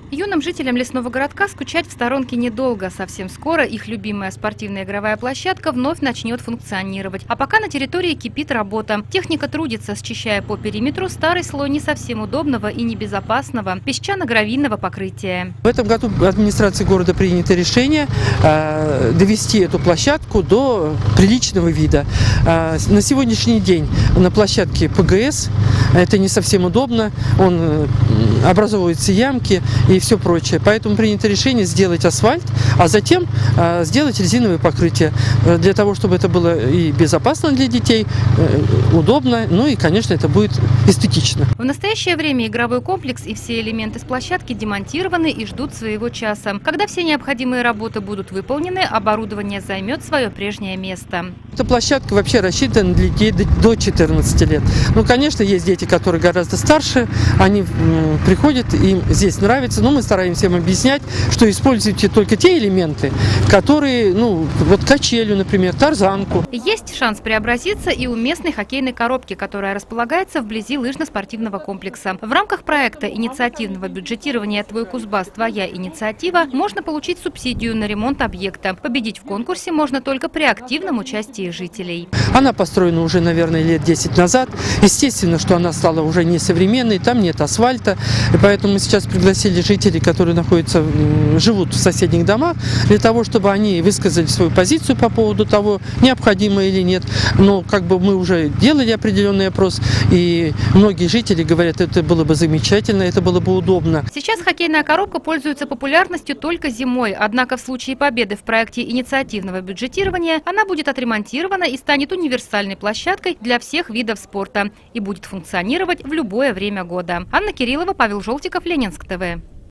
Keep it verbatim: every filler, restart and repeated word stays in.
Юным жителям лесного городка скучать в сторонке недолго. Совсем скоро их любимая спортивная игровая площадка вновь начнет функционировать. А пока на территории кипит работа. Техника трудится, счищая по периметру старый слой не совсем удобного и небезопасного песчано-гравийного покрытия. В этом году администрацией города принято решение э, довести эту площадку до приличного вида. Э, на сегодняшний день на площадке ПГС это не совсем удобно. Он э, образовываются ямки и все прочее. Поэтому принято решение сделать асфальт, а затем э, сделать резиновое покрытие. Э, для того, чтобы это было и безопасно для детей, э, удобно, ну и, конечно, это будет эстетично. В настоящее время игровой комплекс и все элементы с площадки демонтированы и ждут своего часа. Когда все необходимые работы будут выполнены, оборудование займет свое прежнее место. Эта площадка вообще рассчитана для детей до четырнадцати лет. Ну, конечно, есть дети, которые гораздо старше, они м, приходят, им здесь нравится, но мы стараемся им объяснять, что используйте только те элементы, которые, ну, вот качелю, например, тарзанку. Есть шанс преобразиться и у местной хоккейной коробки, которая располагается вблизи лыжно-спортивного комплекса. В рамках проекта инициативного бюджетирования «Твой Кузбасс. Твоя инициатива» можно получить субсидию на ремонт объекта. Победить в конкурсе можно только при активном участии жителей. Она построена уже, наверное, лет десять назад. Естественно, что она стала уже несовременной, там нет асфальта. И поэтому мы сейчас пригласили жителей, которые находятся, живут в соседних домах, для того, чтобы они высказали свою позицию по поводу того, необходимо или нет. Но как бы мы уже делали определенный опрос, и многие жители говорят, это было бы замечательно, это было бы удобно. Сейчас хоккейная коробка пользуется популярностью только зимой. Однако в случае победы в проекте инициативного бюджетирования она будет отремонтирована и станет универсальной площадкой для всех видов спорта и будет функционировать в любое время года. Анна Кириллова, Павел Желтиков, Ленинск ТВ.